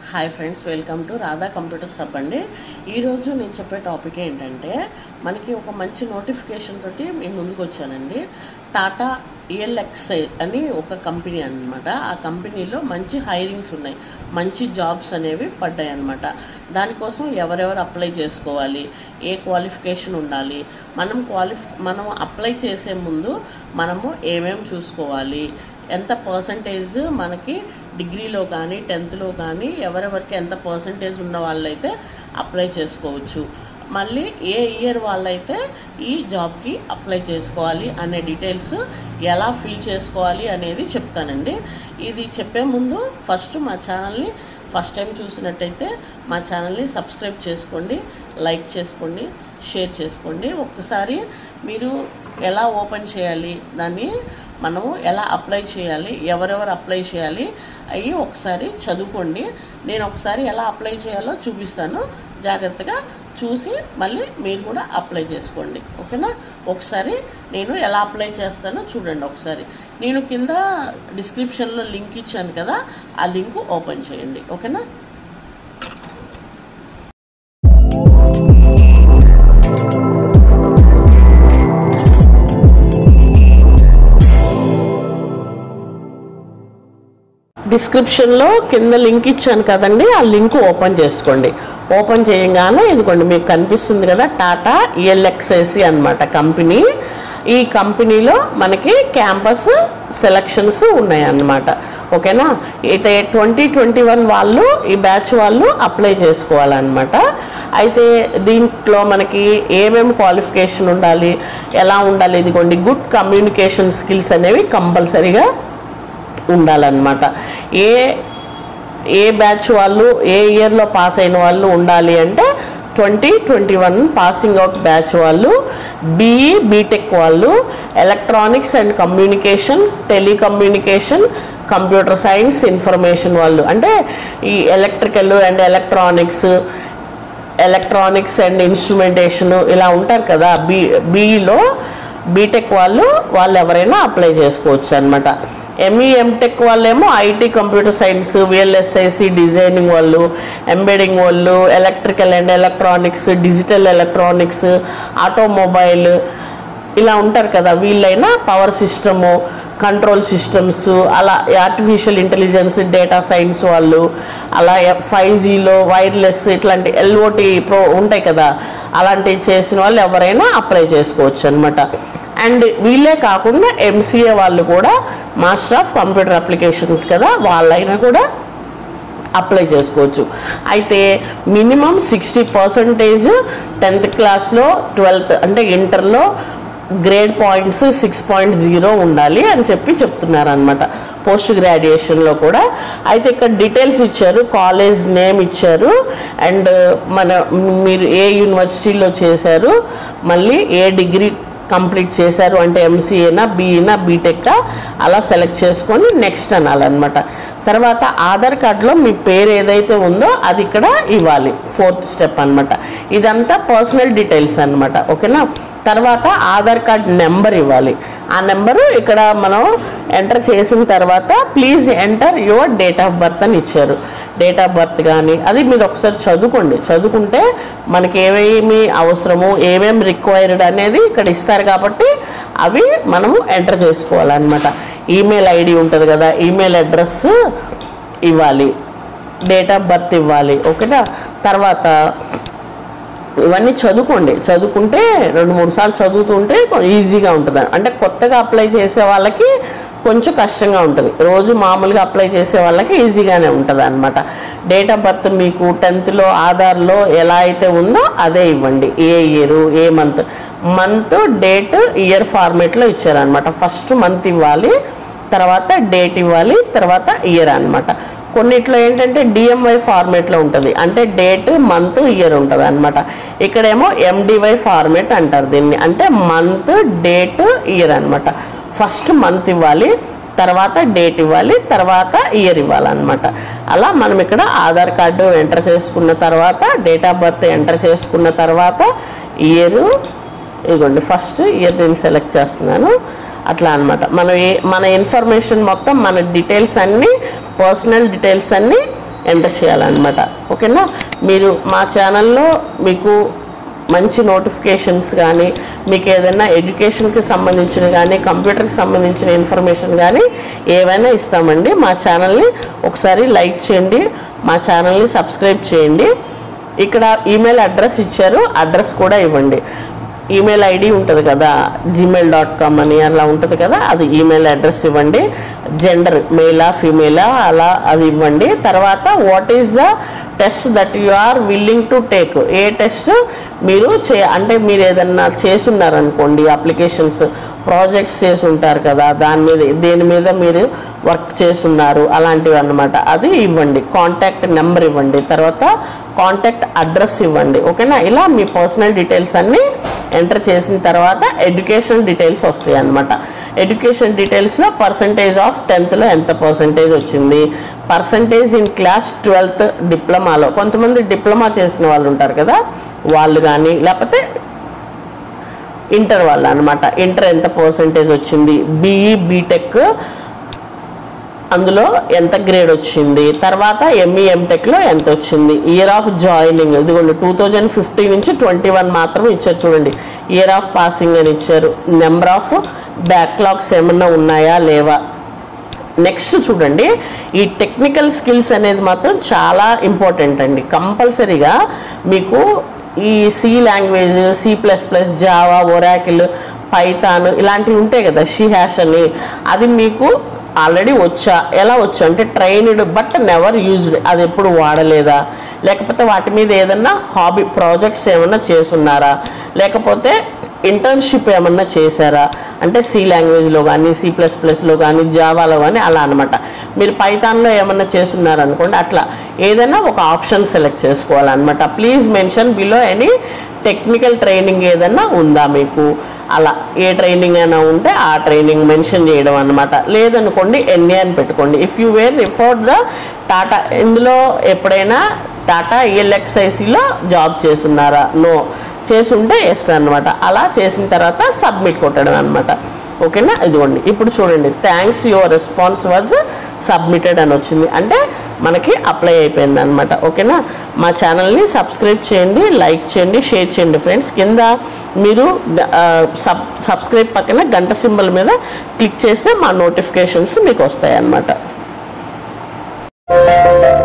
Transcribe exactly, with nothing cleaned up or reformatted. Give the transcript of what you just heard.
Hi friends, welcome to Radha computers hub అండి. ఈరోజు నేను చెప్పే టాపిక్ ఏంటంటే, మనకి ఒక మంచి నోటిఫికేషన్ తోటి నేను ముందుకు వచ్చానండి. టాటా ఈఎల్ఎక్స్ఐ అని ఒక కంపెనీ అనమాట. ఆ కంపెనీలో మంచి హైరింగ్స్ ఉన్నాయి, మంచి జాబ్స్ అనేవి పడ్డాయి అనమాట. దానికోసం ఎవరెవరు అప్లై చేసుకోవాలి, ఏ క్వాలిఫికేషన్ ఉండాలి, మనం క్వాలిఫి మనం అప్లై చేసే ముందు మనము ఏమేమి చూసుకోవాలి, ఎంత పర్సంటేజ్ మనకి డిగ్రీలో కానీ టెన్త్లో కానీ ఎవరెవరికి ఎంత పర్సంటేజ్ ఉన్న వాళ్ళైతే అప్లై చేసుకోవచ్చు, మళ్ళీ ఏ ఇయర్ వాళ్ళైతే ఈ జాబ్కి అప్లై చేసుకోవాలి అనే డీటెయిల్స్ ఎలా ఫిల్ చేసుకోవాలి అనేది చెప్తానండి. ఇది చెప్పే ముందు ఫస్ట్ మా ఛానల్ని ఫస్ట్ టైం చూసినట్టయితే మా ఛానల్ని సబ్స్క్రైబ్ చేసుకోండి, లైక్ చేసుకోండి, షేర్ చేసుకోండి. ఒక్కసారి మీరు ఎలా ఓపెన్ చేయాలి, దాన్ని మనము ఎలా అప్లై చేయాలి, ఎవరెవరు అప్లై చేయాలి అవి ఒకసారి చదువుకోండి. నేను ఒకసారి ఎలా అప్లై చేయాలో చూపిస్తాను, జాగ్రత్తగా చూసి మళ్ళీ మీరు కూడా అప్లై చేసుకోండి, ఓకేనా. ఒకసారి నేను ఎలా అప్లై చేస్తానో చూడండి. ఒకసారి నేను కింద డిస్క్రిప్షన్లో లింక్ ఇచ్చాను కదా, ఆ లింక్ ఓపెన్ చేయండి, ఓకేనా. డిస్క్రిప్షన్లో కింద లింక్ ఇచ్చాను కదండి, ఆ లింక్ ఓపెన్ చేసుకోండి. ఓపెన్ చేయగానే ఇదిగోండి మీకు కనిపిస్తుంది కదా, టాటా ఈఎల్ఎక్స్ఐసి అనమాట కంపెనీ. ఈ కంపెనీలో మనకి క్యాంపస్ సెలక్షన్స్ ఉన్నాయన్నమాట, ఓకేనా. అయితే ట్వంటీ ట్వంటీ వన్ వాళ్ళు ఈ బ్యాచ్ వాళ్ళు అప్లై చేసుకోవాలన్నమాట. అయితే దీంట్లో మనకి ఏమేమి క్వాలిఫికేషన్ ఉండాలి, ఎలా ఉండాలి, ఇదిగోండి గుడ్ కమ్యూనికేషన్ స్కిల్స్ అనేవి కంపల్సరీగా ఉండాలన్నమాట. ఏ ఏ బ్యాచ్ వాళ్ళు ఏ ఇయర్లో పాస్ అయిన వాళ్ళు ఉండాలి అంటే twenty twenty one passing out batch వాళ్ళు, బీఈ బీటెక్ వాళ్ళు, electronics and communication, telecommunication, computer science, information వాళ్ళు, అంటే ఈ electrical and electronics electronics and instrumentation ఇలా ఉంటారు కదా. బీ బీఈలో బీటెక్ వాళ్ళు వాళ్ళు ఎవరైనా అప్లై చేసుకోవచ్చు అనమాట. ఎంఈ ఎంటెక్ వాళ్ళేమో IT computer science, VLSIC designing వాళ్ళు, ఎంబెడింగ్ వాళ్ళు, electrical and electronics, digital electronics, automobile ఇలా ఉంటారు కదా. వీళ్ళైనా పవర్ సిస్టము, కంట్రోల్ సిస్టమ్స్, అలా ఆర్టిఫిషియల్ ఇంటెలిజెన్స్, డేటా సైన్స్ వాళ్ళు, అలా ఫైవ్ జీలో వైర్లెస్ ఇట్లాంటి ఎల్ఓటి ప్రో ఉంటాయి కదా, అలాంటివి చేసిన వాళ్ళు ఎవరైనా అప్లై చేసుకోవచ్చు అనమాట. అండ్ వీళ్ళే కాకుండా ఎంసీఏ వాళ్ళు కూడా, మాస్టర్ ఆఫ్ కంప్యూటర్ అప్లికేషన్స్ కదా, వాళ్ళైనా కూడా అప్లై చేసుకోవచ్చు. అయితే మినిమం సిక్స్టీ పర్సెంటేజ్ టెన్త్ క్లాస్లో ట్వెల్త్ అంటే ఇంటర్లో grade points six point zero ఉండాలి అని చెప్పి చెప్తున్నారు అనమాట, పోస్ట్ గ్రాడ్యుయేషన్లో కూడా. అయితే ఇక్కడ డీటెయిల్స్ ఇచ్చారు, కాలేజ్ నేమ్ ఇచ్చారు, అండ్ మన మీరు ఏ యూనివర్సిటీలో చేశారు, మళ్ళీ ఏ డిగ్రీ కంప్లీట్ చేశారు అంటే ఎంసీఏనా బీఈనా బీటెక్కా అలా సెలెక్ట్ చేసుకొని నెక్స్ట్ అనాలన్నమాట. తర్వాత ఆధార్ కార్డులో మీ పేరు ఏదైతే ఉందో అది ఇక్కడ ఇవ్వాలి, ఫోర్త్ స్టెప్ అనమాట. ఇదంతా పర్సనల్ డీటెయిల్స్ అనమాట, ఓకేనా. తర్వాత ఆధార్ కార్డ్ నెంబర్ ఇవ్వాలి. ఆ నెంబరు ఇక్కడ మనం ఎంటర్ చేసిన తర్వాత please enter your date of birth అని ఇచ్చారు. డేట్ ఆఫ్ బర్త్ కానీ అది మీరు ఒకసారి చదువుకోండి. చదువుకుంటే మనకి ఏమేమి అవసరము, ఏమేమి రిక్వైర్డ్ అనేది ఇక్కడ ఇస్తారు కాబట్టి అవి మనము ఎంటర్ చేసుకోవాలన్నమాట. ఈమెయిల్ ఐడి ఉంటుంది కదా, ఈమెయిల్ అడ్రస్ ఇవ్వాలి, డేట్ ఆఫ్ బర్త్ ఇవ్వాలి, ఓకేనా. తర్వాత ఇవన్నీ చదువుకోండి. చదువుకుంటే రెండు మూడు సార్లు చదువుతుంటే ఈజీగా ఉంటుంది. అంటే కొత్తగా అప్లై చేసే వాళ్ళకి కొంచెం కష్టంగా ఉంటుంది, రోజు మామూలుగా అప్లై చేసే వాళ్ళకి ఈజీగానే ఉంటుంది అనమాట. డేట్ ఆఫ్ బర్త్ మీకు టెన్త్లో ఆధార్లో ఎలా అయితే ఉందో అదే ఇవ్వండి. ఏ ఇయరు, ఏ మంత్, మంత్ డేట్ ఇయర్ ఫార్మేట్లో ఇచ్చారనమాట. ఫస్ట్ మంత్ ఇవ్వాలి, తర్వాత డేట్ ఇవ్వాలి, తర్వాత ఇయర్ అనమాట. కొన్నిట్లో ఏంటంటే డిఎంవై ఫార్మేట్లో ఉంటుంది, అంటే డేట్ మంత్ ఇయర్ ఉంటుంది అనమాట. ఇక్కడేమో ఎండివై ఫార్మేట్ అంటారు దీన్ని, అంటే మంత్ డేట్ ఇయర్ అనమాట. ఫస్ట్ మంత్ ఇవ్వాలి, తర్వాత డేట్ ఇవ్వాలి, తర్వాత ఇయర్ ఇవ్వాలన్నమాట. అలా మనం ఇక్కడ ఆధార్ కార్డు ఎంటర్ చేసుకున్న తర్వాత, డేట్ ఆఫ్ బర్త్ ఎంటర్ చేసుకున్న తర్వాత ఇయర్, ఇదిగోండి ఫస్ట్ ఇయర్ నేను సెలెక్ట్ చేస్తున్నాను. అట్లా అనమాట. మనం ఏ మన ఇన్ఫర్మేషన్ మొత్తం, మన డీటెయిల్స్ అన్నీ, పర్సనల్ డీటెయిల్స్ అన్నీ ఎంటర్ చేయాలన్నమాట. ఓకేనా. మీరు మా ఛానల్లో మీకు మంచి నోటిఫికేషన్స్ కానీ, మీకు ఏదైనా ఎడ్యుకేషన్కి సంబంధించిన కానీ, కంప్యూటర్కి సంబంధించిన ఇన్ఫర్మేషన్ కానీ ఏవైనా ఇస్తామండి. మా ఛానల్ని ఒకసారి లైక్ చేయండి, మా ఛానల్ని సబ్స్క్రైబ్ చేయండి. ఇక్కడ ఈమెయిల్ అడ్రస్ ఇచ్చారు, అడ్రస్ కూడా ఇవ్వండి. ఈమెయిల్ ఐడి ఉంటుంది కదా, జీమెయిల్ డాట్ కామ్ అని అలా ఉంటుంది కదా, అది ఈమెయిల్ అడ్రస్ ఇవ్వండి. జెండర్ మేలా ఫీమేలా అలా అది ఇవ్వండి. తర్వాత what is the test that you are willing to take, ఏ టెస్ట్ మీరు చే అంటే మీరు ఏదన్నా చేసున్నారనుకోండి, అప్లికేషన్స్ ప్రాజెక్ట్స్ చేసి ఉంటారు కదా, దాని మీద దేని మీద మీరు వర్క్ చేస్తున్నారు అలాంటివి అన్నమాట, అది ఇవ్వండి. కాంటాక్ట్ నెంబర్ ఇవ్వండి, తర్వాత కాంటాక్ట్ అడ్రస్ ఇవ్వండి. ఓకేనా. ఇలా మీ పర్సనల్ డీటెయిల్స్ అన్నీ ఎంటర్ చేసిన తర్వాత ఎడ్యుకేషన్ డీటెయిల్స్ వస్తాయి అన్నమాట. ఎడ్యుకేషన్ డీటెయిల్స్లో పర్సంటేజ్ ఆఫ్ టెన్త్లో ఎంత పర్సంటేజ్ వచ్చింది, పర్సంటేజ్ ఇన్ క్లాస్ ట్వెల్త్ డిప్లొమాలో, కొంతమంది డిప్లొమా చేసిన వాళ్ళు ఉంటారు కదా వాళ్ళు కానీ, లేకపోతే ఇంటర్ వాళ్ళు అనమాట, ఇంటర్ ఎంత పర్సంటేజ్ వచ్చింది, బీఈ బీటెక్ అందులో ఎంత గ్రేడ్ వచ్చింది, తర్వాత ఎంఈ ఎంటెక్లో ఎంత వచ్చింది, ఇయర్ ఆఫ్ జాయినింగ్ ఇదిగోండి టూ థౌజండ్ ఫిఫ్టీన్ నుంచి ట్వంటీ వన్ మాత్రం ఇచ్చారు చూడండి, ఇయర్ ఆఫ్ పాసింగ్ అని ఇచ్చారు, నెంబర్ ఆఫ్ బ్యాక్లాగ్స్ ఏమన్నా ఉన్నాయా లేవా. నెక్స్ట్ చూడండి, ఈ టెక్నికల్ స్కిల్స్ అనేది మాత్రం చాలా ఇంపార్టెంట్ అండి. కంపల్సరీగా మీకు ఈ C language, C plus plus, Java, Oracle, Python ఇలాంటివి ఉంటాయి కదా, షీ హ్యాష్ అని, అది మీకు ఆల్రెడీ వచ్చా, ఎలా వచ్చు అంటే ట్రైన్డ్ బట్ నెవర్ యూజ్డ్, అది ఎప్పుడు వాడలేదా, లేకపోతే వాటి మీద ఏదన్నా హాబీ ప్రాజెక్ట్స్ ఏమన్నా చేస్తున్నారా, లేకపోతే ఇంటర్న్షిప్ ఏమన్నా చేశారా, అంటే సి లాంగ్వేజ్లో కానీ, సి ప్లస్ ప్లస్లో కానీ, జావాలో కానీ అలా అనమాట. మీరు పైథాన్లో ఏమన్నా చేస్తున్నారనుకోండి, అట్లా ఏదైనా ఒక ఆప్షన్ సెలెక్ట్ చేసుకోవాలన్నమాట. Please mention below any technical training ఏదన్నా ఉందా మీకు, అలా ఏ ట్రైనింగ్ అయినా ఉంటే ఆ ట్రైనింగ్ మెన్షన్ చేయడం అనమాట. లేదనుకోండి ఎన్ఏ అని పెట్టుకోండి. If you were refer the Tata, ఇందులో ఎప్పుడైనా టాటా ఈఎల్ఎక్స్ఐసిలో జాబ్ చేస్తున్నారా, నో, చేసుంటే ఎస్ అనమాట. అలా చేసిన తర్వాత సబ్మిట్ కొట్టడం అనమాట. ఓకేనా. ఇదిగోండి ఇప్పుడు చూడండి, thanks your response was submitted అని వచ్చింది, అంటే మనకి అప్లై అయిపోయింది అనమాట. ఓకేనా. మా ఛానల్ని సబ్స్క్రైబ్ చేయండి, లైక్ చేయండి, షేర్ చేయండి ఫ్రెండ్స్. కింద మీరు సబ్ సబ్స్క్రైబ్ పక్కన గంట సింబల్ మీద క్లిక్ చేస్తే మా నోటిఫికేషన్స్ మీకు వస్తాయి అన్నమాట.